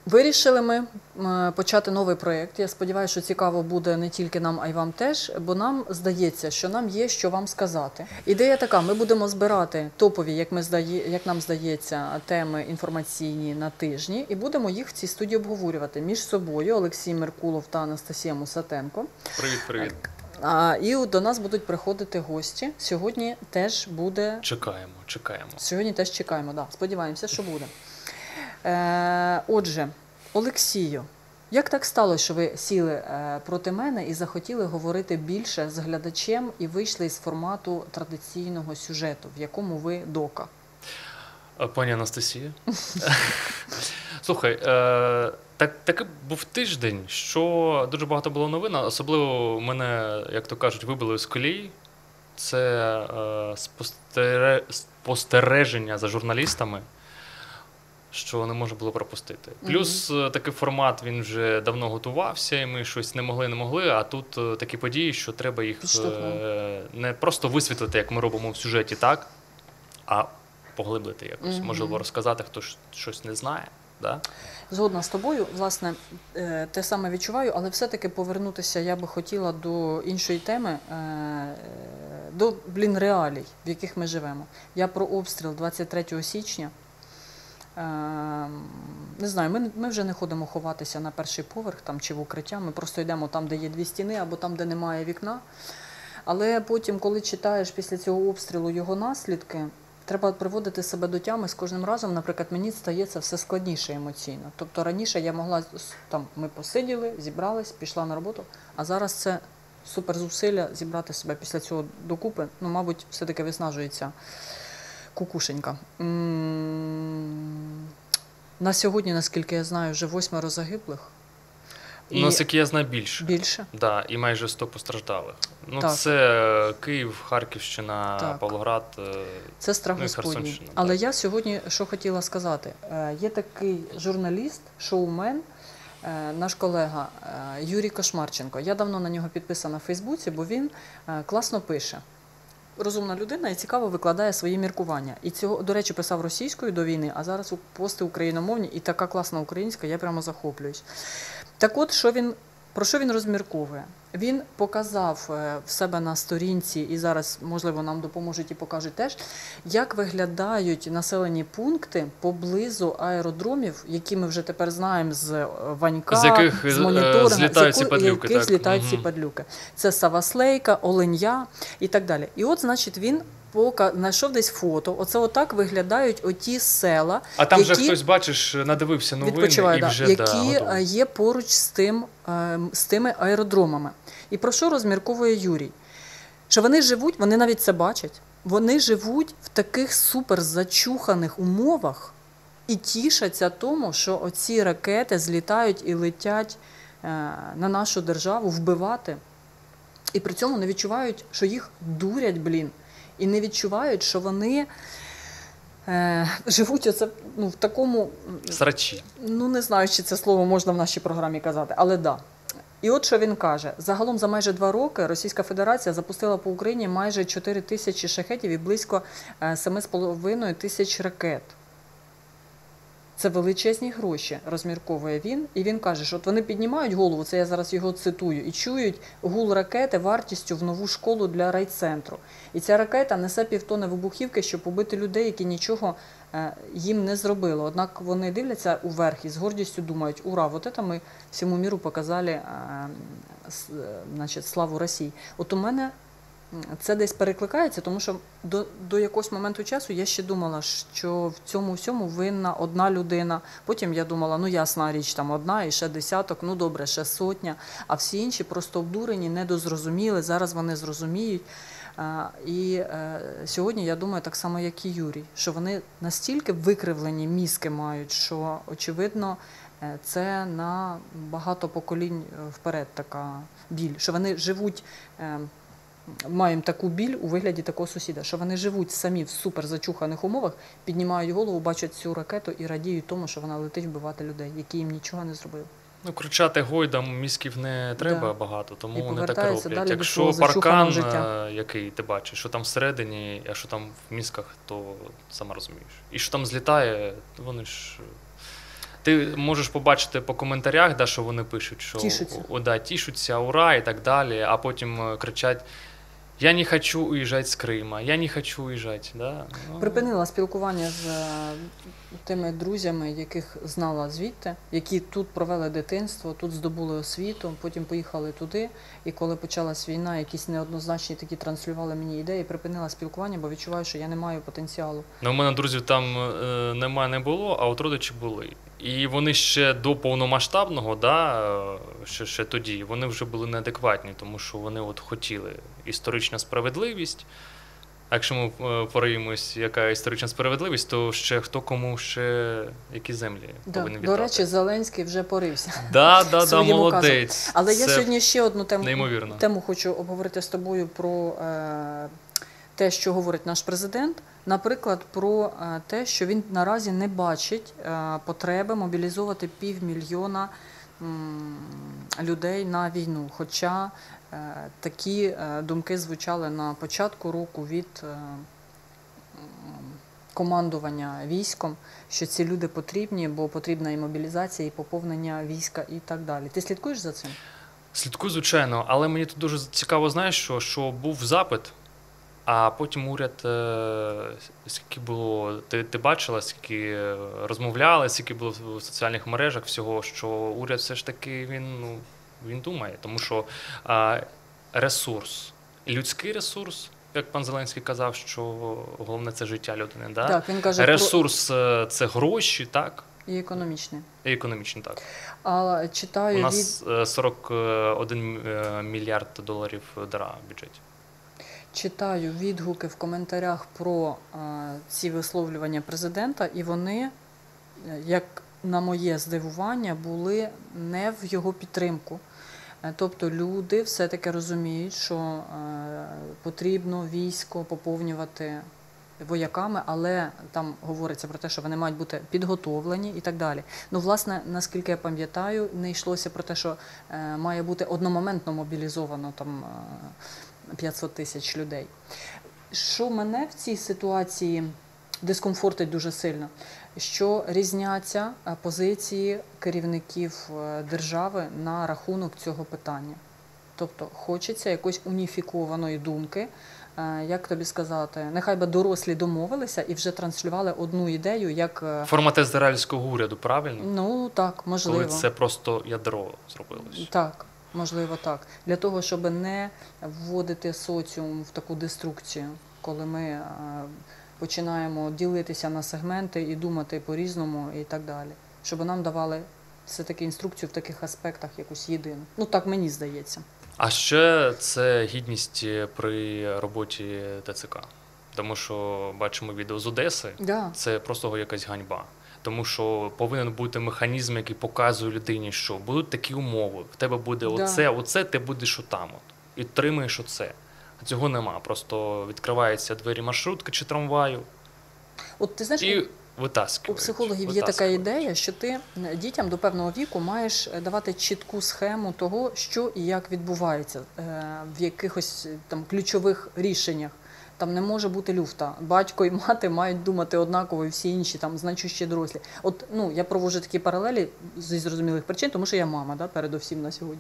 Вирішили ми почати новий проєкт. Я сподіваюся, що цікаво буде не тільки нам, а й вам теж, бо нам здається, що нам є що вам сказати. Ідея така, ми будемо збирати топові, як нам здається, теми інформаційні на тижні, і будемо їх в цій студії обговорювати між собою, Олексій Меркулов та Анастасія Мусатенко. Привіт. І до нас будуть приходити гості. Сьогодні теж буде... Чекаємо. Сьогодні теж чекаємо, да. Сподіваємося, що буде. Отже, Олексію, як так сталося, що ви сіли проти мене і захотіли говорити більше з глядачем і вийшли з формату традиційного сюжету, в якому ви дока? Пані Анастасія. Слухай, такий був тиждень, що дуже багато було новин, особливо мене, як то кажуть, вибили з колії. Це спостереження за журналістами, що не можна було пропустити. Плюс такий формат, він вже давно готувався, і ми щось не могли, а тут такі події, що треба їх не просто висвітлити, як ми робимо в сюжеті, так, а поглибити якось, можливо, розказати, хто щось не знає. Да? Згодна з тобою, власне, те саме відчуваю, але все-таки повернутися я би хотіла до іншої теми, до, реалій, в яких ми живемо. Я про обстріл 23 січня. Не знаю, ми вже не ходимо ховатися на перший поверх там, чи в укриття, ми просто йдемо там, де є дві стіни, або там, де немає вікна. Але потім, коли читаєш після цього обстрілу його наслідки, треба приводити себе до тями з кожним разом. Наприклад, мені стається все складніше емоційно. Тобто раніше я могла, там, ми посиділи, зібрались, пішла на роботу, а зараз це суперзусилля зібрати себе після цього докупи. Ну, мабуть, все-таки виснажується кукушенька. На сьогодні, наскільки я знаю, вже 8 загиблих. Наскільки я знаю, більше. Більше? Да, і майже 100 постраждалих. Ну, так. Це Київ, Харківщина, так. Павлоград, це страх Господній. Але так. Я сьогодні, що хотіла сказати, є такий журналіст, шоумен, наш колега Юрій Кошмарченко. Я давно на нього підписана в Фейсбуці, бо він класно пише. Розумна людина і цікаво викладає свої міркування. І цього, до речі, писав російською до війни, а зараз пости україномовні, і така класна українська, я прямо захоплююсь. Так от, про що він розмірковує? Він показав в себе на сторінці, і зараз, можливо, нам допоможуть і покажуть теж, як виглядають населені пункти поблизу аеродромів, які ми вже тепер знаємо з Ванька, з моніторинга, злітають ці падлюки. Це Саваслейка, Оленя і так далі. І от, значить, він знайшов десь фото, оце отак виглядають оті села, а там вже хтось, бачиш, надивився новини і вже які є поруч з тими аеродромами. І про що розмірковує Юрій? Що вони живуть, вони навіть це бачать, вони живуть в таких суперзачуханих умовах і тішаться тому, що оці ракети злітають і летять на нашу державу вбивати. І при цьому не відчувають, що їх дурять, і не відчувають, що вони живуть в такому... Срачі. Ну, не знаю, чи це слово можна в нашій програмі казати, але да. І от що він каже. Загалом за майже 2 роки Російська Федерація запустила по Україні майже 4 тисячі шахедів і близько 7,5 тисяч ракет. Це величезні гроші, розмірковує він. І він каже, що от вони піднімають голову, це я зараз його цитую, і чують гул ракети вартістю в нову школу для райцентру. І ця ракета несе 1,5 тонни вибухівки, щоб побити людей, які нічого їм не зробили. Однак вони дивляться уверх і з гордістю думають, ура, от це ми всьому міру показали, значить, славу Росії. От у мене це десь перекликається, тому що до якогось моменту часу я ще думала, що в цьому всьому винна одна людина. Потім я думала, ну ясна річ, там одна і ще десяток, ну добре, ще сотня. А всі інші просто обдурені, недозрозуміли, зараз вони зрозуміють. І сьогодні я думаю так само, як і Юрій, що вони настільки викривлені мізки мають, що, очевидно, це на багато поколінь вперед така біль, що вони живуть... Маємо таку біль у вигляді такого сусіда, що вони живуть самі в суперзачуханих умовах, піднімають голову, бачать цю ракету і радіють тому, що вона летить вбивати людей, які їм нічого не зробили. Ну, кричати гойдам мізків не треба багато, тому вони так роблять. Якщо паркан, який ти бачиш, що там всередині, а що там в мізках, то сама розумієш. І що там злітає, вони ж Ти можеш побачити по коментарях, да, що вони пишуть, що тішуться, ура і так далі, а потім кричать: я не хочу уїжджати з Крима, я не хочу уїжджати. Да? Припинила спілкування з тими друзями, яких знала звідти, які тут провели дитинство, тут здобули освіту, потім поїхали туди, і коли почалась війна, якісь неоднозначні такі транслювали мені ідеї, припинила спілкування, бо відчуваю, що я не маю потенціалу. У мене друзів там не було, а от родичі були. І вони ще до повномасштабного, да, ще тоді, вони вже були неадекватні, тому що вони от хотіли історичну справедливість. А якщо ми пориємось, яка історична справедливість, то ще хто кому ще які землі повинні віддати. До речі, Зеленський вже порився. Да, молодець. Але я сьогодні ще одну тему хочу обговорити з тобою про те, що говорить наш президент. Наприклад, про те, що він наразі не бачить потреби мобілізувати 500 000 людей на війну. Хоча такі думки звучали на початку року від командування військом, що ці люди потрібні, бо потрібна і мобілізація, і поповнення війська і так далі. Ти слідкуєш за цим? Слідкую, звичайно, але мені тут дуже цікаво, знаєш, що був запит, а потім уряд, скільки було, ти бачила, скільки розмовляли, скільки було в соціальних мережах всього, що уряд все ж таки, він думає, тому що ресурс, людський ресурс, як пан Зеленський казав, що головне – це життя людини, да? Так, він каже, ресурс – це гроші, так? І економічний. І економічний, так. А читаю у нас 41 мільярд доларів діра в бюджеті. Читаю відгуки в коментарях про ці висловлювання президента, і вони, як на моє здивування, були не в його підтримку. Тобто люди все-таки розуміють, що потрібно військо поповнювати вояками, але там говориться про те, що вони мають бути підготовлені і так далі. Ну, власне, наскільки я пам'ятаю, не йшлося про те, що має бути одномоментно мобілізовано там 500 000 людей. Що мене в цій ситуації дискомфортить дуже сильно, що різняться позиції керівників держави на рахунок цього питання. Тобто хочеться якоїсь уніфікованої думки, як тобі сказати, нехай би дорослі домовилися і вже транслювали одну ідею, як... Формат ізраїльського уряду, правильно? Ну, так, можливо. Коли це просто ядро зробилось. Так. Можливо, так. Для того, щоб не вводити соціум в таку деструкцію, коли ми починаємо ділитися на сегменти і думати по-різному і так далі. Щоб нам давали все-таки інструкцію в таких аспектах якусь єдину. Ну, так мені здається. А ще це гідність при роботі ТЦК. Тому що бачимо відео з Одеси, це просто якась ганьба. Тому що повинен бути механізм, який показує людині, що будуть такі умови, в тебе буде оце, ти будеш отам. І тримаєш оце. А цього нема. Просто відкриваються двері маршрутки чи трамваю От, ти знаєш, і витаскують. У психологів є така ідея, що ти дітям до певного віку маєш давати чітку схему того, що і як відбувається в якихось там ключових рішеннях. Там не може бути люфта. Батько і мати мають думати однаково, і всі інші там значущі дорослі. От, я проводжу такі паралелі зі зрозумілих причин, тому що я мама, передусім на сьогодні.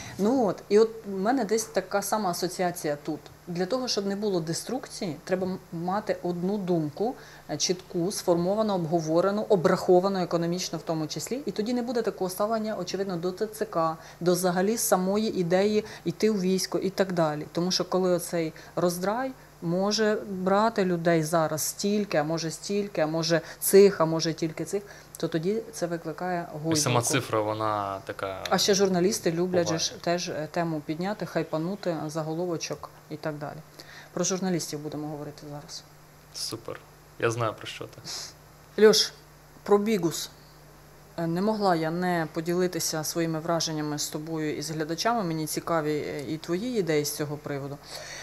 І от в мене десь така сама асоціація тут. Для того, щоб не було деструкції, треба мати одну думку, чітку, сформовану, обговорену, обраховану економічно в тому числі. І тоді не буде такого ставлення, очевидно, до ТЦК, до взагалі самої ідеї йти у військо і так далі. Тому що коли оцей роздрай може брати людей зараз стільки, а може цих, а може тільки цих, то тоді це викликає гойдалку. І сама цифра, вона така... А ще журналісти люблять теж тему підняти, хайпанути, заголовочок і так далі. Про журналістів будемо говорити зараз. Супер. Я знаю, про що ти. Льош, про Бігус. Не могла я не поділитися своїми враженнями з тобою і з глядачами. Мені цікаві і твої ідеї з цього приводу.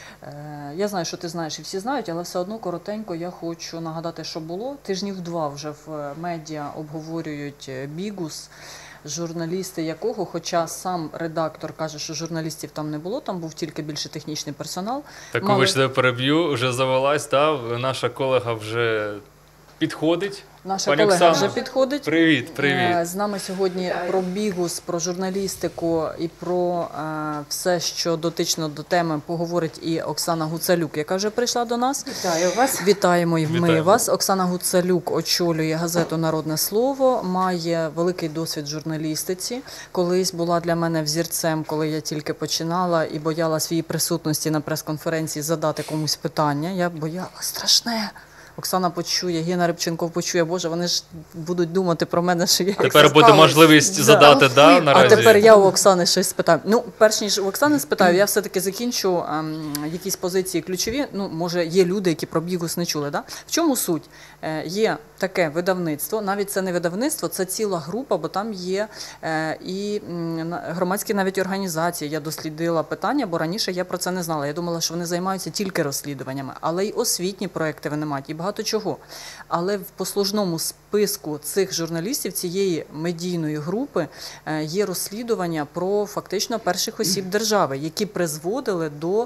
Я знаю, що ти знаєш і всі знають, але все одно коротенько я хочу нагадати, що було. Тижнів 2 вже в медіа обговорюють Бігус, журналісти якого, хоча сам редактор каже, що журналістів там не було, там був тільки більше технічний персонал. Так, вибачте, переб'ю, вже завелась, наша колега вже підходить. Наша Пані колега Оксано, вже підходить. Привіт. З нами сьогодні про бігус, про журналістику і про все, що дотично до теми, поговорить і Оксана Гуцалюк, яка вже прийшла до нас. Вітаю вас. Вітаємо і ми Вітаємо. вас. Оксана Гуцалюк очолює газету «Народне слово», має великий досвід в журналістиці. Колись була для мене взірцем, коли я тільки починала і боялась її присутності на прес-конференції задати комусь питання. Я боялась страшне. Оксана почує, Гена Рибченков почує, Боже, вони ж будуть думати про мене, що я... Тепер буде можливість задати, наразі. А тепер я у Оксани щось спитаю. Ну, перш ніж у Оксани спитаю, я все-таки закінчу якісь позиції ключові. Ну, може, є люди, які про бігус не чули, да? В чому суть? Є таке видавництво, навіть це не видавництво, це ціла група, бо там є і громадські навіть організації. Я дослідила питання, бо раніше я про це не знала. Я думала, що вони займаються тільки розслідуваннями, але й освітні проекти вони мають, і багато чого. Але в послужному списку цих журналістів, цієї медійної групи, є розслідування про фактично перших осіб держави, які призводили до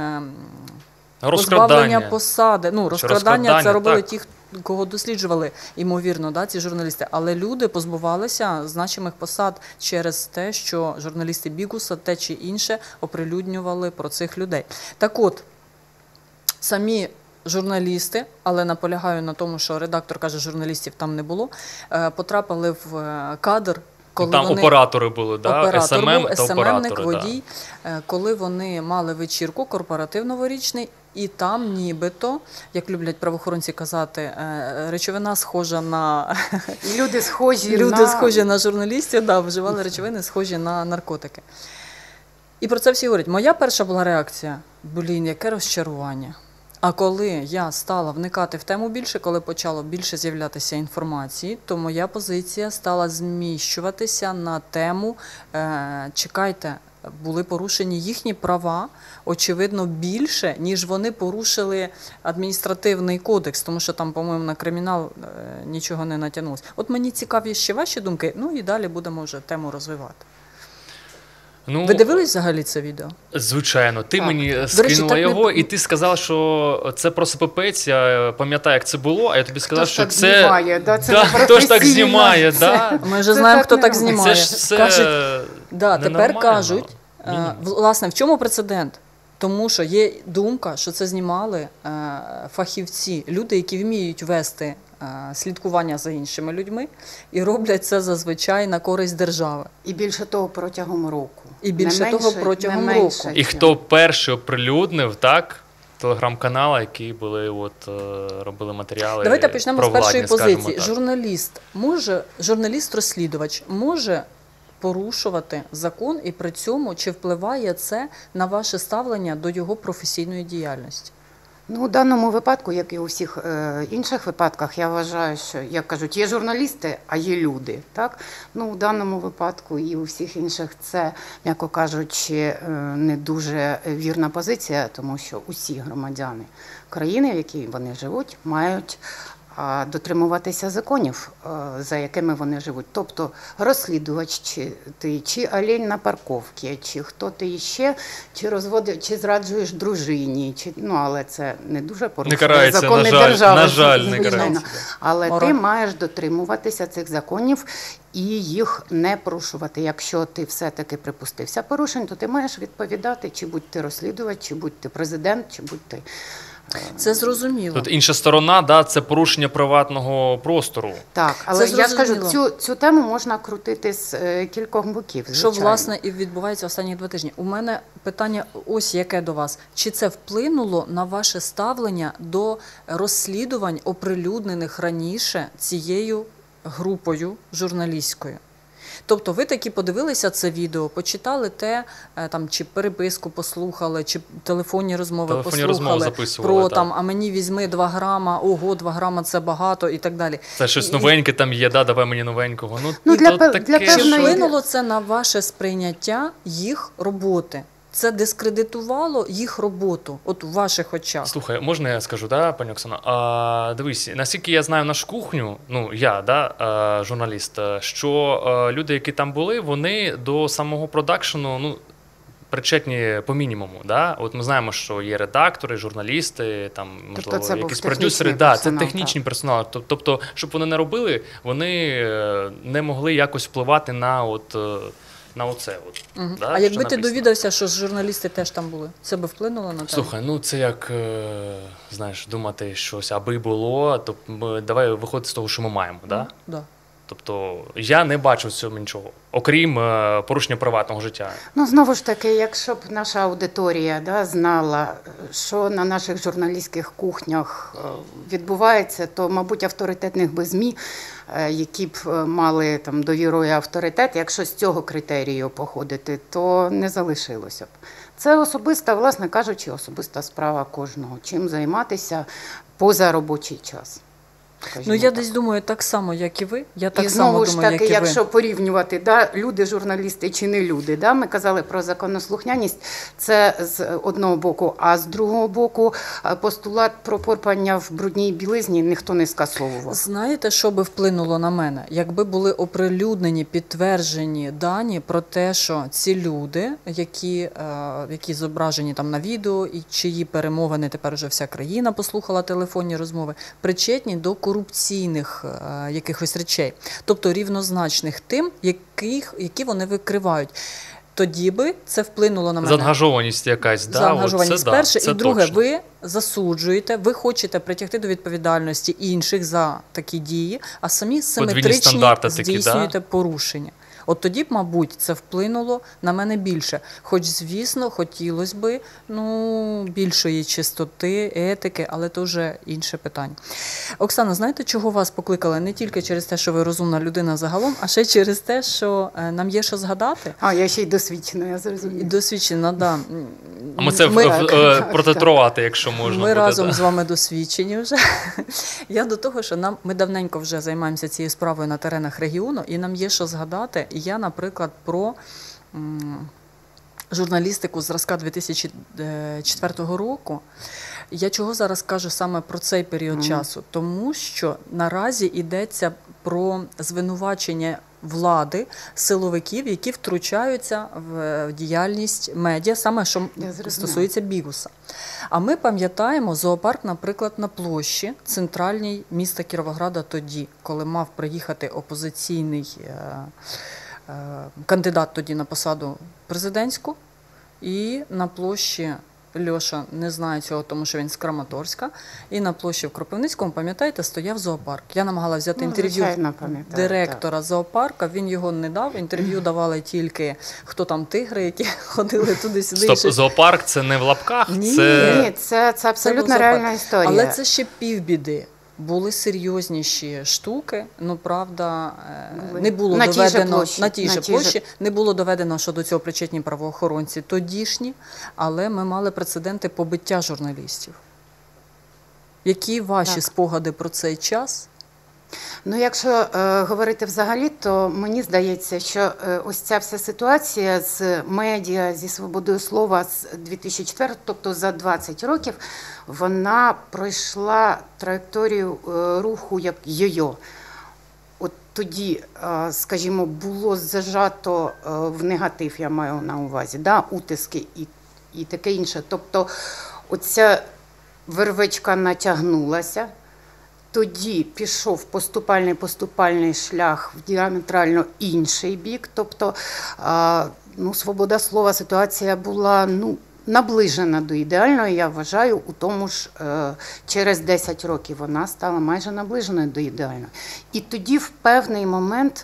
позбавлення посади. Ну, розкрадання це робили ті, кого досліджували, ймовірно, да, ці журналісти. Але люди позбувалися значимих посад через те, що журналісти бігуса те чи інше оприлюднювали про цих людей. Так от, самі журналісти, але наполягаю на тому, що редактор каже, журналістів там не було, потрапили в кадр, коли там вони... оператори були, да? СММ та СММник, оператори. водій, коли вони мали вечірку, корпоратив новорічний, і там нібито, як люблять правоохоронці казати, речовина схожа на... Люди схожі на журналістів, да, вживали речовини, схожі на наркотики. І про це всі говорять. Моя перша була реакція, яке розчарування. А коли я стала вникати в тему більше, коли почало більше з'являтися інформації, то моя позиція стала зміщуватися на тему «Чекайте, були порушені їхні права, очевидно, більше, ніж вони порушили адміністративний кодекс, тому що там, по-моєму, на кримінал нічого не натягнулося». От мені цікаві ще ваші думки, ну і далі будемо вже тему розвивати. Ну, ви дивились взагалі це відео? Звичайно. Ти мені скинула його, і ти сказала, що це про СППець, я пам'ятаю, як це було, а я тобі сказав, що це... Хто ж так знімає, да? Ми вже знаємо, хто так знімає. Це ж все тепер кажуть, власне, в чому прецедент? Тому що є думка, що це знімали фахівці, люди, які вміють вести слідкування за іншими людьми і роблять це зазвичай на користь держави. І більше того протягом року. року. І хто перший оприлюднив, так? Телеграм-канали, які були, робили матеріали. Давайте почнемо з першої позиції. Так. Журналіст-розслідувач може порушувати закон, і при цьому чи впливає це на ваше ставлення до його професійної діяльності? Ну, у даному випадку, як і у всіх інших випадках, я вважаю, що, як кажуть, є журналісти, а є люди. Так? Ну, у даному випадку і у всіх інших це, м'яко кажучи, не дуже вірна позиція, тому що усі громадяни країни, в якій вони живуть, мають дотримуватися законів, за якими вони живуть. Тобто розслідувач, чи олень на парковці, чи хто ти ще, чи зраджуєш дружині, але це не дуже порушує закони держави. На жаль, не карається. Але ти маєш дотримуватися цих законів і їх не порушувати. Якщо ти все-таки припустився порушень, то ти маєш відповідати, чи будь ти розслідувач, чи будь ти президент, чи будь ти... Це зрозуміло. Тут інша сторона, да, це порушення приватного простору. Так, але я скажу, цю тему можна крутити з кількох боків. Що, власне, і відбувається останні 2 тижні. У мене питання ось яке до вас. Чи це вплинуло на ваше ставлення до розслідувань, оприлюднених раніше цією групою журналістською? Тобто ви таки подивилися це відео, почитали те, там, чи переписку послухали, чи телефонні розмови послухали про там, а мені візьми 2 грама, ого, 2 грама це багато і так далі. Це щось новеньке там є, да, давай мені новенького. Чи вплинуло це на ваше сприйняття їх роботи? Це дискредитувало їх роботу, от у ваших очах. Слухай, можна я скажу, да, пані Оксано? Дивись, наскільки я знаю нашу кухню, журналіст, що люди, які там були, вони до самого продакшену, причетні по мінімуму. Да? От ми знаємо, що є редактори, журналісти, там, можливо, тобто якісь продюсери. Да, це технічний персонал. Тобто, щоб вони не робили, вони не могли якось впливати на оце. Да, а якби ти довідався, що журналісти теж там були, це би вплинуло на тебе? Слухай, ну це як, знаєш, думати щось, аби було, то давай виходити з того, що ми маємо, да? Да. Тобто я не бачу в цьому нічого, окрім порушення приватного життя. Ну, знову ж таки, якщо б наша аудиторія знала, що на наших журналістських кухнях відбувається, то, мабуть, авторитетних би ЗМІ, які б мали там довіру і авторитет, якщо з цього критерію походити, то не залишилося б. Це особиста, власне кажучи, особиста справа кожного. Чим займатися поза робочий час. Ну, я десь думаю, так само, як і ви. Я так і само знову ж думаю, таки, як і ви. якщо порівнювати, люди журналісти чи не люди, ми казали про законослухняність, це з одного боку, а з другого боку постулат про порпання в брудній білизні ніхто не скасовував. Знаєте, що би вплинуло на мене? Якби були оприлюднені, підтверджені дані про те, що ці люди, які зображені там на відео, і чиї перемовини тепер вже вся країна послухала телефонні розмови, причетні до корупційних якихось речей, тобто рівнозначних тим, які вони викривають. Тоді би це вплинуло на мене. Заангажованість якась, да? Заангажованість перше. І друге, точно. ви засуджуєте, ви хочете притягти до відповідальності інших за такі дії, а самі симетричні здійснюєте порушення. От тоді б, мабуть, це вплинуло на мене більше. Хоч, звісно, хотілося б більшої чистоти, етики, але це вже інше питання. Оксана, знаєте, чого вас покликали? Не тільки через те, що ви розумна людина загалом, а ще через те, що нам є що згадати. Я ще й досвідчена, я зрозуміла. Досвідчена, да. А ми це протитрувати, якщо можна. Ми разом з вами досвідчені вже. Я до того, що ми давненько вже займаємося цією справою на теренах регіону, і нам є що згадати. Я, наприклад, про журналістику зразка 2004 року. Я чого зараз кажу саме про цей період часу? Тому що наразі йдеться про звинувачення влади, силовиків, які втручаються в діяльність медіа, саме що стосується Бігуса. А ми пам'ятаємо зоопарк, наприклад, на площі центральній міста Кіровограда тоді, коли мав приїхати опозиційний кандидат тоді на посаду президентську, і на площі Льоша не знає цього, тому що він з Краматорська, і на площі в Кропивницькому, пам'ятаєте, стояв зоопарк. Я намагалася взяти інтерв'ю директора зоопарка, він його не дав, інтерв'ю давали тільки, хто там тигри, які ходили туди-сюди. Стоп, зоопарк це не в лапках? Ні, це абсолютно реальна історія. Але це ще півбіди. Були серйозніші штуки, правда, не було доведено на тій же площі, не було доведено, що до цього причетні правоохоронці тодішні, але ми мали прецеденти побиття журналістів. Які ваші спогади про цей час? Якщо говорити взагалі, то мені здається, що ось ця вся ситуація з медіа, зі свободою слова з 2004, тобто за 20 років, вона пройшла траєкторію руху як йо-йо. От тоді, скажімо, було зажато в негатив, я маю на увазі, утиски і таке інше. Тобто оця вервичка натягнулася. Тоді пішов поступальний шлях в діаметрально інший бік. Тобто, свобода слова, ситуація була, наближена до ідеальної, я вважаю, у тому ж через 10 років вона стала майже наближеною до ідеальної. І тоді в певний момент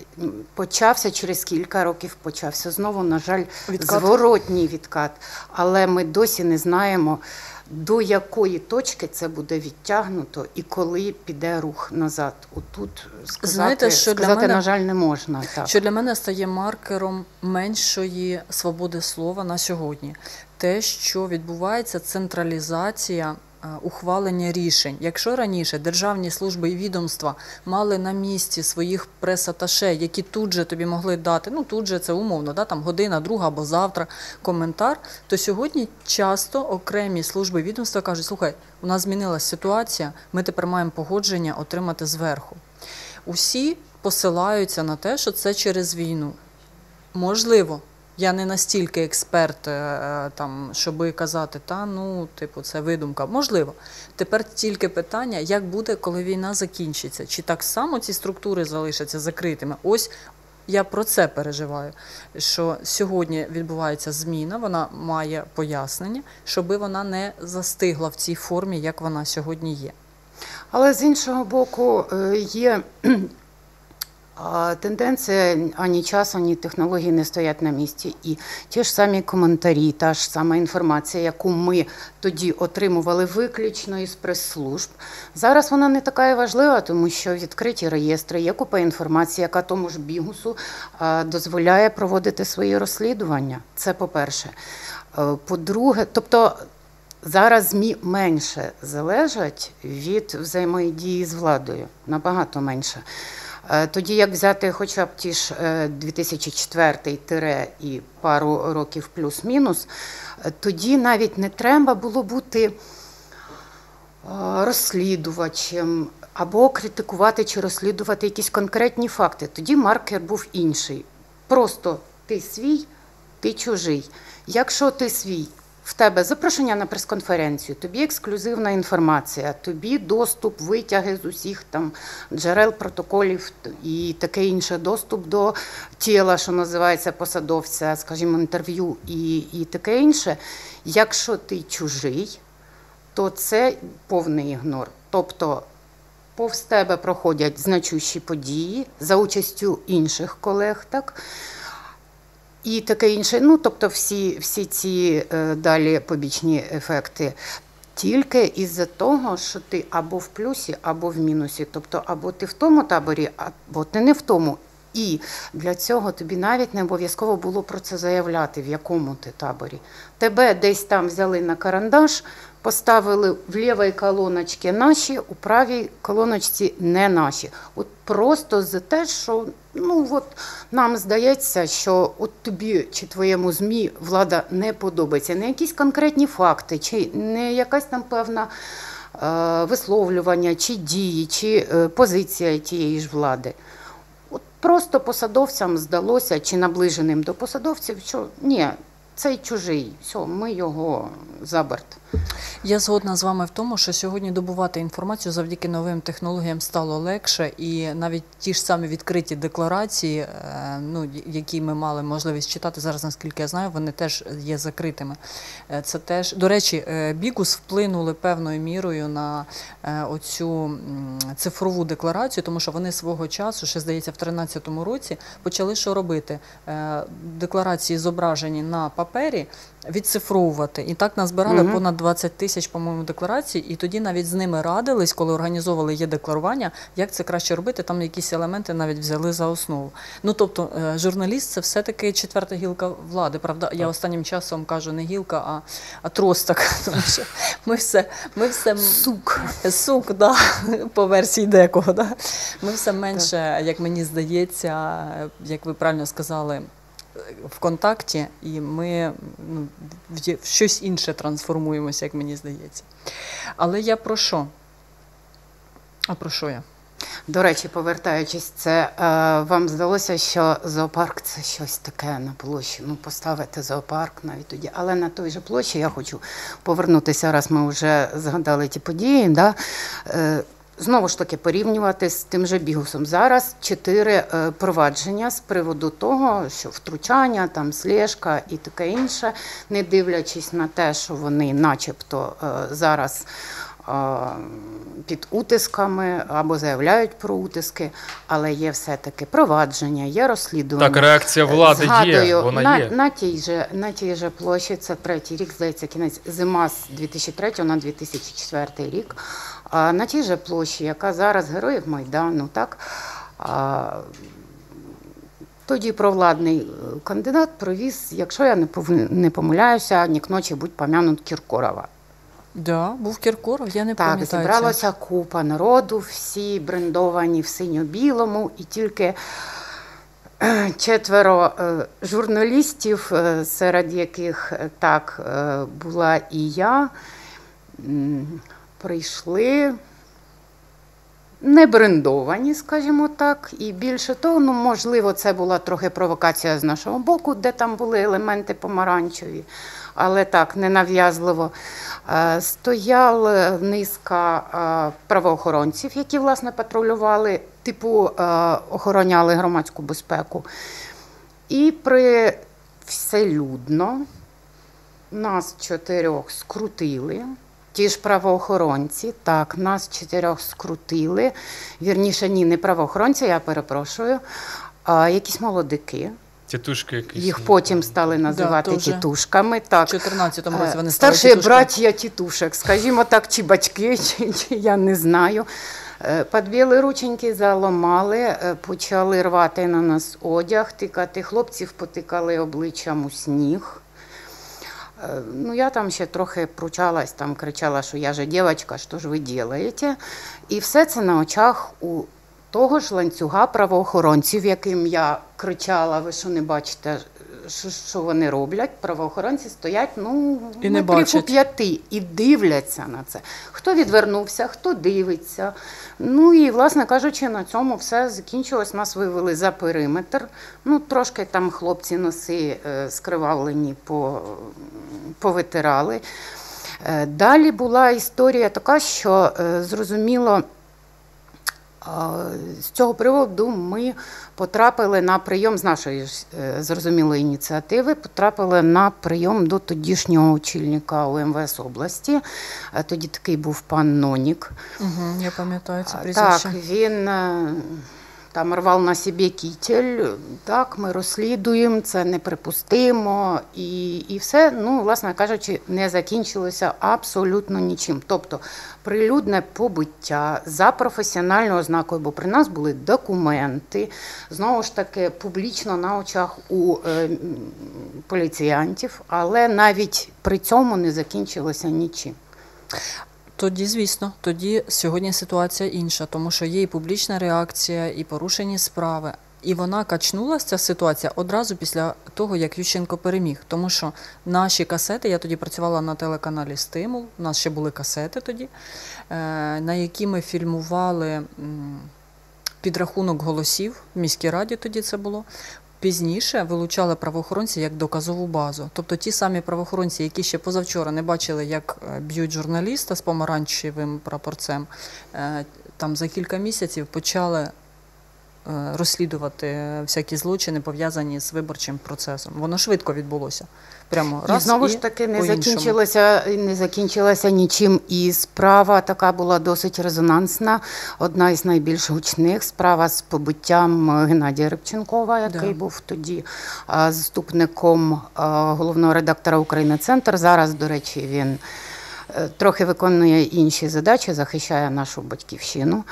через кілька років почався знову, на жаль, зворотній відкат. Але ми досі не знаємо, до якої точки це буде відтягнуто і коли піде рух назад. Отут сказати, на жаль, не можна. Так. Що для мене стає маркером меншої свободи слова на сьогодні. Те, що відбувається централізація ухвалення рішень. Якщо раніше державні служби і відомства мали на місці своїх прес-аташе, які тут же тобі могли дати, тут же це умовно, там година, друга або завтра коментар, то сьогодні часто окремі служби і відомства кажуть, слухай, у нас змінилася ситуація, ми тепер маємо погодження отримати зверху. Усі посилаються на те, що це через війну. Можливо. Я не настільки експерт, там, щоби казати, це видумка. Можливо. Тепер тільки питання, як буде, коли війна закінчиться? Чи так само ці структури залишаться закритими? Ось я про це переживаю, що сьогодні відбувається зміна, вона має пояснення, щоби вона не застигла в цій формі, як вона сьогодні є. Але з іншого боку є тенденція, ані час, ані технології не стоять на місці. І ті ж самі коментарі, та ж сама інформація, яку ми тоді отримували виключно із прес-служб, зараз вона не така і важлива, тому що відкриті реєстри, є купа інформації, яка тому ж Бігусу дозволяє проводити свої розслідування. Це по-перше. По-друге, тобто зараз ЗМІ менше залежать від взаємодії з владою, набагато менше. Тоді, як взяти хоча б ті ж 2004 і пару років плюс-мінус, тоді навіть не треба було бути розслідувачем або критикувати чи розслідувати якісь конкретні факти. Тоді маркер був інший. Просто ти свій, ти чужий. Якщо ти свій, в тебе запрошення на прес-конференцію, тобі ексклюзивна інформація, тобі доступ, витяги з усіх там джерел, протоколів і таке інше, доступ до тіла, що називається посадовця, скажімо, інтерв'ю і таке інше. Якщо ти чужий, то це повний ігнор. Тобто повз тебе проходять значущі події за участю інших колег, так? І таке інше, тобто всі ці далі побічні ефекти. Тільки із-за того, що ти або в плюсі, або в мінусі. Тобто або ти в тому таборі, або ти не в тому. І для цього тобі навіть не обов'язково було про це заявляти, в якому ти таборі. Тебе десь там взяли на карандаш, поставили в лівій колоночці наші, у правій колоночці не наші. От просто за те, що нам здається, що от тобі чи твоєму ЗМІ влада не подобається. Не якісь конкретні факти, чи не якась там певна висловлювання, чи дії, чи позиція тієї ж влади. От просто посадовцям здалося, чи наближеним до посадовців, що ні, цей чужий, все, ми його за борт. Я згодна з вами в тому, що сьогодні добувати інформацію завдяки новим технологіям стало легше, і навіть ті ж самі відкриті декларації, які ми мали можливість читати, зараз, наскільки я знаю, вони теж є закритими. Це теж, до речі, Бігус вплинули певною мірою на оцю цифрову декларацію, тому що вони свого часу, ще, здається, в 2013 році почали що робити? Декларації зображені на папері, відцифровувати. І так назбирали понад 20 тисяч, по-моєму, декларацій, і тоді навіть з ними радились, коли організовували є-декларування, як це краще робити, там якісь елементи навіть взяли за основу. Тобто, журналіст – це все-таки четверта гілка влади, правда? Я останнім часом кажу не гілка, а тросток, тому що ми все сук, да, по версії декого, да? Ми все менше, як мені здається, як ви правильно сказали, в контакті, і ми в щось інше трансформуємося, як мені здається. Але я про що? А про що я? До речі, повертаючись, це вам здалося, що зоопарк – це щось таке на площі. Поставити зоопарк навіть тоді. Але на той же площі я хочу повернутися, раз ми вже згадали ті події, да? Знову ж таки, порівнювати з тим же Бігусом. Зараз 4 провадження з приводу того, що втручання, там, слежка і таке інше, не дивлячись на те, що вони начебто зараз під утисками або заявляють про утиски, але є все-таки провадження, є розслідування. Так, реакція влади є, вона є. На тій же площі, це 3-й рік, здається, кінець, зима з 2003 на 2004 рік, на тій же площі, яка зараз Героїв Майдану, так, тоді провладний кандидат провіз, якщо я не помиляюся, ні к ночі будь помянут Кіркорова. Да, був Кіркоров, я не пам'ятаю. Так, зібралася купа народу, всі брендовані в синьо-білому, і тільки 4 журналістів, серед яких так була і я, прийшли не брендовані, скажімо так. І більше того, ну, можливо, це була трохи провокація з нашого боку, де там були елементи помаранчеві, але так, ненав'язливо. Стояла низка правоохоронців, які, власне, патрулювали, типу охороняли громадську безпеку. І вселюдно нас 4 скрутили. Ті ж правоохоронці, так, нас 4 скрутили. Вірніше, ні, не правоохоронці, я перепрошую, а якісь молодики. Тітушки якісь. Їх потім стали називати тітушками. Так. В 14-му році вони стали старші тітушками. браття тітушек, скажімо так, чи батьки, чи я не знаю. Підбили рученьки, заламали, почали рвати на нас одяг, тикати. Хлопців потикали обличчям у сніг. Ну, я там ще трохи пручалась, там кричала, що я же дівчинка, що ж ви робите? І все це на очах у того ж ланцюга правоохоронців, яким я кричала, ви що не бачите, що вони роблять? Правоохоронці стоять, ну, і не метрів 5 і дивляться на це. Хто відвернувся, хто дивиться. Ну і, власне кажучи, на цьому все закінчилось. Нас вивели за периметр. Ну, трошки там хлопці носи скривавлені повитирали. Далі була історія така, що, зрозуміло, з цього приводу ми потрапили на прийом з нашої зрозумілої ініціативи, потрапили на прийом до тодішнього очільника УМВС області. Тоді такий був пан Нонік. Угу, я пам'ятаю це прізвище. Так, він там рвав на собі кітель, так, ми розслідуємо, це неприпустимо, і все, ну, власне кажучи, не закінчилося абсолютно нічим. Тобто прилюдне побиття за професіональною ознакою, бо при нас були документи, знову ж таки, публічно на очах у поліціянтів, але навіть при цьому не закінчилося нічим. Тоді, звісно, тоді сьогодні ситуація інша, тому що є і публічна реакція, і порушені справи. І вона качнулася, ця ситуація, одразу після того, як Ющенко переміг. Тому що наші касети, я тоді працювала на телеканалі «Стимул», у нас ще були касети тоді, на які ми фільмували підрахунок голосів, в міській раді тоді це було. Пізніше вилучали правоохоронці як доказову базу. Тобто ті самі правоохоронці, які ще позавчора не бачили, як б'ють журналіста з помаранчевим прапорцем, там за кілька місяців почали розслідувати всякі злочини, пов'язані з виборчим процесом. Воно швидко відбулося. Прямо раз, і знову ж таки не по-іншому. закінчилася нічим. І справа така була досить резонансна. Одна із найбільш гучних. Справа з побиттям Геннадія Рибченкова, який був тоді заступником головного редактора «Україна-Центр». Зараз, до речі, він трохи виконує інші задачі, захищає нашу батьківщину.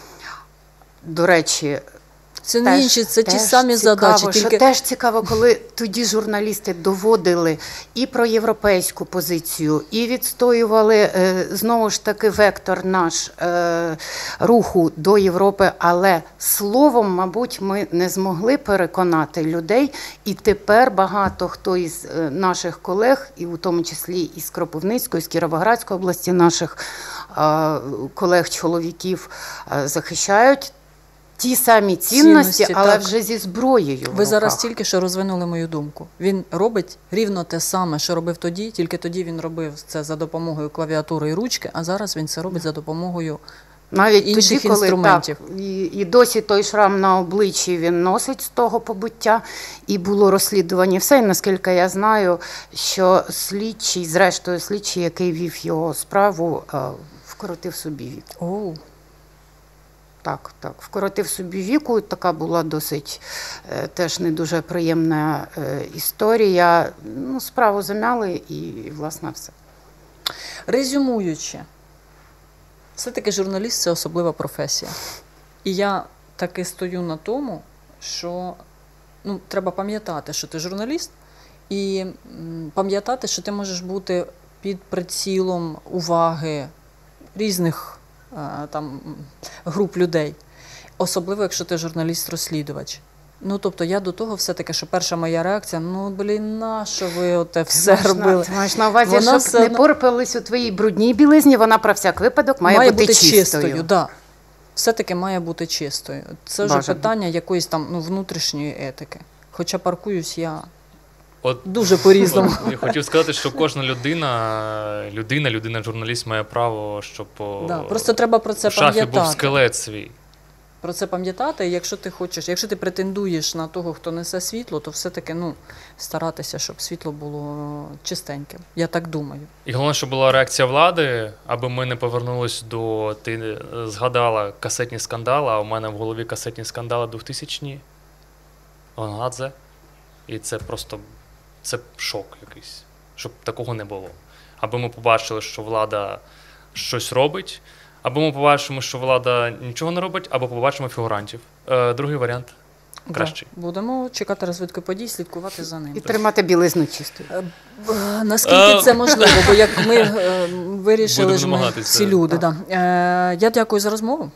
До речі, це не інші, це ті самі задачі. Тільки... Що теж цікаво, коли тоді журналісти доводили і про європейську позицію, і відстоювали, знову ж таки, вектор наш руху до Європи, але словом, мабуть, ми не змогли переконати людей, і тепер багато хто із наших колег, і у тому числі із Кропивницької, з Кіровоградської області наших колег-чоловіків захищають ті самі цінності, але так. Вже зі зброєю. Ви зараз тільки що розвинули мою думку. Він робить рівно те саме, що робив тоді, тільки тоді він робив це за допомогою клавіатури і ручки, а зараз він це робить за допомогою навіть інших тоді, інструментів. Так, і досі той шрам на обличчі він носить з того побиття, і було розслідування. Все, і наскільки я знаю, що слідчий, зрештою слідчий, який вів його справу, вкоротив собі вік. Оу. Так, вкоротив собі віку, така була досить теж не дуже приємна історія. Ну, справу замяли і, власне, все. Резюмуючи, все-таки журналіст – це особлива професія. І я таки стою на тому, що треба пам'ятати, що ти журналіст, і пам'ятати, що ти можеш бути під прицілом уваги різних там груп людей. Особливо, якщо ти журналіст-розслідувач. Тобто я до того все-таки, що перша моя реакція, нащо ви оте все робили? Ти маєш на увазі, щоб не порпались у твоїй брудній білизні, вона про всяк випадок має бути чистою. Да. все-таки має бути чистою. Це вже питання якоїсь там внутрішньої етики. Хоча паркуюсь я дуже по-різному. Я хотів сказати, що кожна людина, журналіст має право, щоб просто треба про це в шафі пам'ятати. був скелет свій. Про це пам'ятати, і якщо ти претендуєш на того, хто несе світло, то все-таки старатися, щоб світло було чистеньким. Я так думаю. І головне, щоб була реакція влади, аби ми не повернулись ти згадала касетні скандали, а у мене в голові касетні скандали 2000-ні, Гонгадзе. І це просто, це шок якийсь, щоб такого не було. Аби ми побачили, що влада щось робить, або ми побачимо, що влада нічого не робить, або побачимо фігурантів. Другий варіант кращий. Будемо чекати розвитку подій, слідкувати за ним. І тримати білизну чистою. Наскільки це можливо, бо як ми вирішили, що ми всі люди. Да. Я дякую за розмову.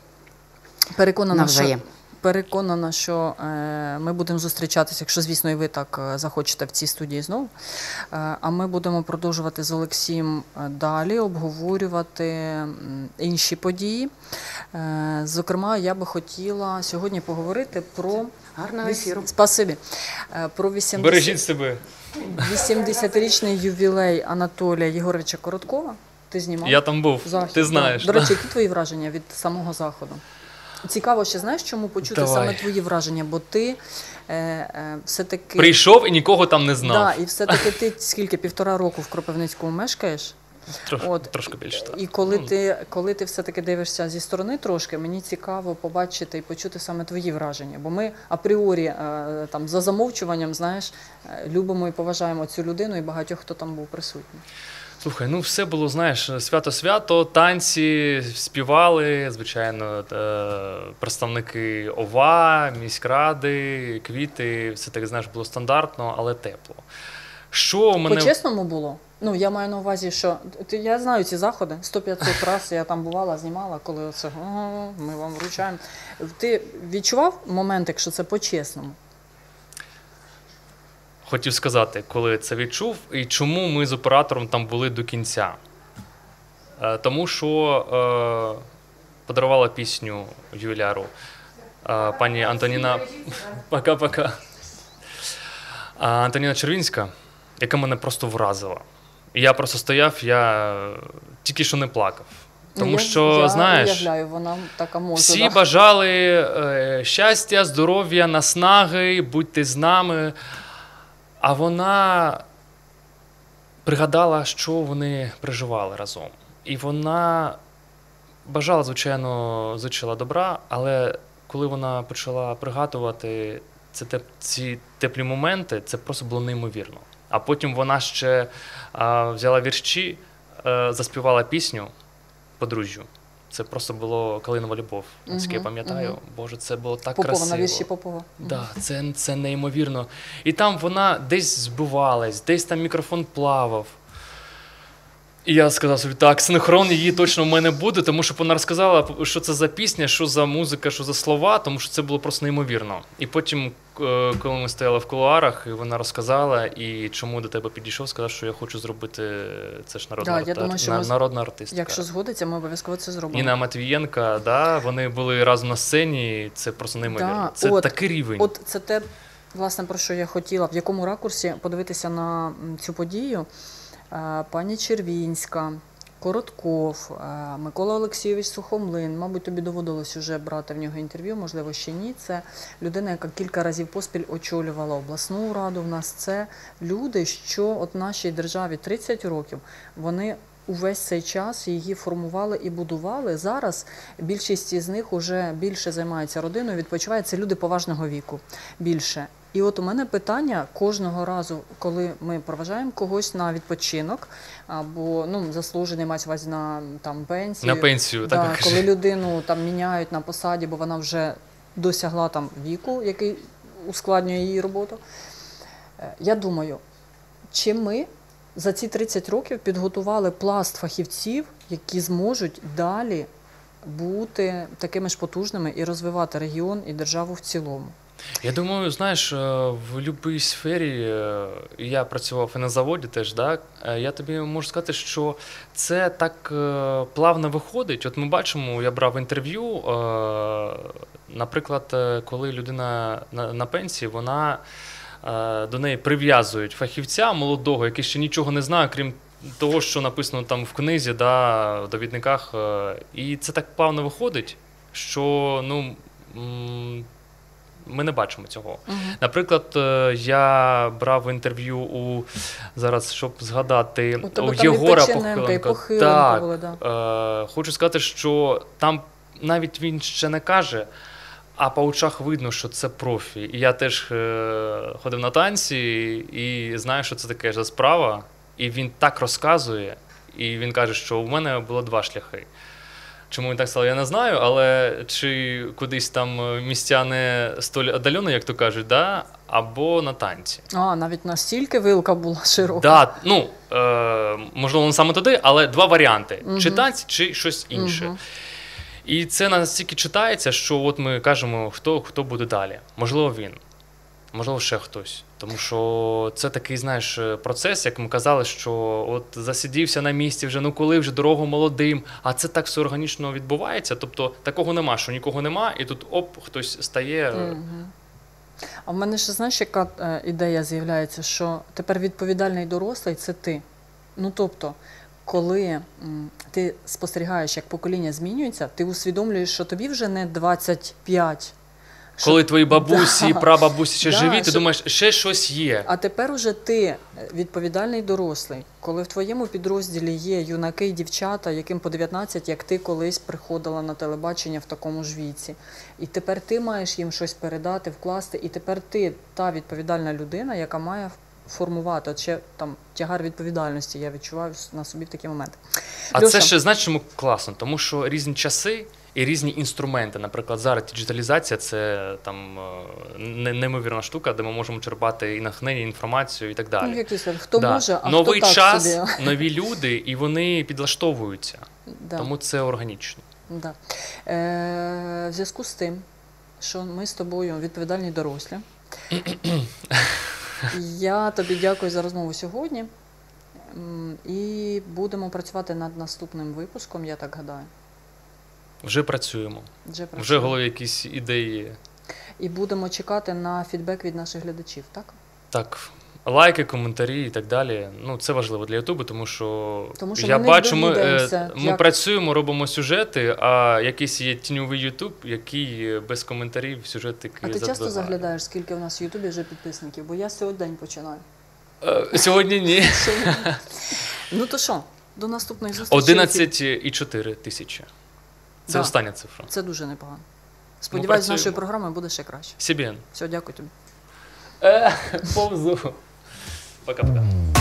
Переконана, що ми будемо зустрічатися, якщо, звісно, і ви так захочете в цій студії знову. А ми будемо продовжувати з Олексієм далі обговорювати інші події. Зокрема, я би хотіла сьогодні поговорити про... Гарного ефіру. Спасибі. Про Бережіть себе. 80-річний ювілей Анатолія Єгоровича Короткова. Ти знімав? Я там був, Захід. ти знаєш. До речі, які твої враження від самого Заходу? Цікаво ще, знаєш, чому почути саме твої враження? Бо ти все-таки... Прийшов і нікого там не знав. Так, і все-таки ти скільки, 1,5 року в Кропивницькому мешкаєш? Трошки більше, так. І коли ти все-таки дивишся зі сторони трошки, мені цікаво побачити і почути саме твої враження. Бо ми апріорі, там, за замовчуванням, знаєш, любимо і поважаємо цю людину і багатьох, хто там був присутній. Слухай, все було, знаєш, свято-свято, танці, співали, звичайно, представники ОВА, міськради, квіти, все так, знаєш, було стандартно, але тепло. По-чесному було? Я маю на увазі, що я знаю ці заходи, 100-500 разів я там бувала, знімала, коли оце ми вам вручаємо. Ти відчував момент, якщо це по-чесному? Хотів сказати, коли це відчув, і чому ми з оператором там були до кінця. Тому що подарувала пісню ювіляру пані Антоніна... Пока-пока. Антоніна Червінська, яка мене просто вразила. І я просто стояв, я тільки що не плакав. Тому що, знаєш, уявляю, вона така може, всі бажали щастя, здоров'я, наснаги, будьте з нами. А вона пригадала, що вони переживали разом. І вона бажала, звичайно, зичила добра, але коли вона почала пригадувати ці теплі моменти, це просто було неймовірно. А потім вона ще взяла вірші, заспівала пісню подружжю. Це просто було «Калинова любов». Наскільки я пам'ятаю, Боже, це було так Попова, красиво. на вірші Попова. Да, це неймовірно. І там вона десь збивалась, десь там мікрофон плавав. І я сказав собі, так, синхрон її точно в мене буде, тому що вона розказала, що це за пісня, що за музика, що за слова, тому що це було просто неймовірно. І потім, коли ми стояли в кулуарах, і вона розказала, і чому до тебе підійшов, сказав, що я хочу зробити, це ж народна артистка. Якщо згодиться, ми обов'язково це зробимо. Інна Матвієнка, вони були разом на сцені, це просто неймовірно. Це такий рівень. От це те, власне, про що я хотіла, в якому ракурсі подивитися на цю подію. Пані Червінська, Коротков, Микола Олексійович Сухомлин, мабуть, тобі доводилось вже брати в нього інтерв'ю, можливо, ще ні. Це людина, яка кілька разів поспіль очолювала обласну раду. В нас це люди, що от нашій державі 30 років, вони увесь цей час її формували і будували. Зараз більшість із них вже більше займаються родиною, відпочивають. Це люди поважного віку більше. І от у мене питання кожного разу, коли ми проважаємо когось на відпочинок, або заслужений, мається на увазі на пенсію. На пенсію, так. Коли людину міняють на посаді, бо вона вже досягла віку, який ускладнює її роботу. Я думаю, чи ми за ці 30 років підготували пласт фахівців, які зможуть далі бути такими ж потужними і розвивати регіон і державу в цілому? Я думаю, знаєш, в будь-якій сфері, я працював і на заводі теж, да, я тобі можу сказати, що це так плавно виходить. От ми бачимо, я брав інтерв'ю, наприклад, коли людина на пенсії, вона до неї прив'язують фахівця молодого, який ще нічого не знає, крім того, що написано там в книзі, да, в довідниках. І це так плавно виходить, що, ну, ми не бачимо цього. Наприклад, я брав інтерв'ю зараз, щоб згадати, у Єгора Похиленка. Так, були, да. Хочу сказати, що там навіть він ще не каже, а по очах видно, що це профі. І я теж ходив на танці і знаю, що це таке за справа. І він так розказує, і він каже, що у мене було 2 шляхи. Чому він так сказав, я не знаю, але чи кудись там місця не столь отдалені, як то кажуть, да? Або на танці. А, навіть настільки вилка була широка. Да, ну, можливо, не саме туди, але 2 варіанти. Чи танці, чи щось інше. І це настільки читається, що от ми кажемо, хто буде далі. Можливо, він. Можливо, ще хтось. Тому що це такий, знаєш, процес, як ми казали, що от засидівся на місці вже, ну коли вже дорогу молодим, а це так все органічно відбувається, тобто такого нема, що нікого нема, і тут оп, хтось стає. А в мене ще, знаєш, яка ідея з'являється, що тепер відповідальний дорослий – це ти. Ну, тобто, коли ти спостерігаєш, як покоління змінюється, ти усвідомлюєш, що тобі вже не 25. Коли твої бабусі і прабабусі ще живі, ти думаєш, ще щось є. А тепер уже ти відповідальний дорослий. Коли в твоєму підрозділі є юнаки і дівчата, яким по 19, як ти колись приходила на телебачення в такому ж віці. І тепер ти маєш їм щось передати, вкласти, і тепер ти та відповідальна людина, яка має формувати. От ще там тягар відповідальності я відчуваю на собі в такі моменти. А Льоша, це ще, знаєш, чому класно? Тому що різні часи і різні інструменти. Наприклад, зараз діджиталізація – це там неймовірна штука, де ми можемо черпати і натхнення, і інформацію, і так далі. Ну, якийсь, хто може, а новий хто так час, собі. нові люди, і вони підлаштовуються. Да. Тому це органічно. Да. В зв'язку з тим, що ми з тобою відповідальні дорослі, я тобі дякую за розмову сьогодні. І будемо працювати над наступним випуском, я так гадаю. Вже працюємо. Вже в голові якісь ідеї. І будемо чекати на фідбек від наших глядачів, так? Так. Лайки, коментарі і так далі. Ну, це важливо для Ютубу, тому що я ми бачу, ми працюємо, робимо сюжети, а якийсь є тіньовий Ютуб, який без коментарів сюжети задвигає. А ти часто заглядаєш, скільки в нас в Ютубі вже підписників? Бо я сьогодні починаю. Сьогодні ні. Ну то що, до наступних зустрічей. 11,4 тисячі. Це остання цифра. Це дуже непогано. Сподіваюсь, з нашою програмою буде ще краще. CBN. Все, дякую тобі. Повзу. Пока-пока.